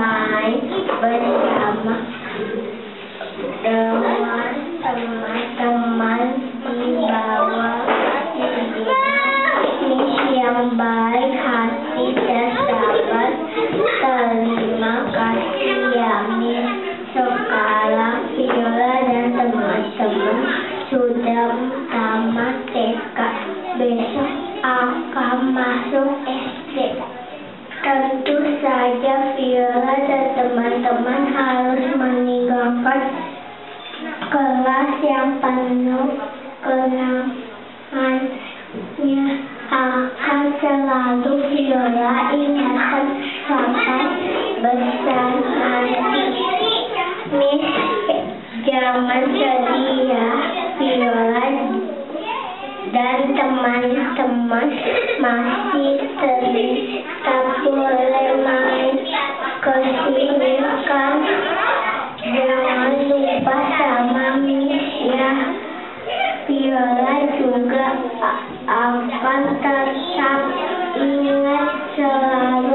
bermain bersama dengan teman-teman di bawah Miss yang baik hati dan sabar. Terima kasih ya Miss. Sekarang Viola dan teman-teman sudah tamat TK. Besok akan masuk SD. Tentu saja Viola dan teman-teman harus meninggalkan kelas yang penuh kenangannya. Akan selalu Viola ingatkan sampai besar nanti. Miss, jangan sedih ya Viola dan teman-teman masih tetap boleh main ke sini kan. Jangan lupa sama Miss ya. Viola juga akan tetap ingat selalu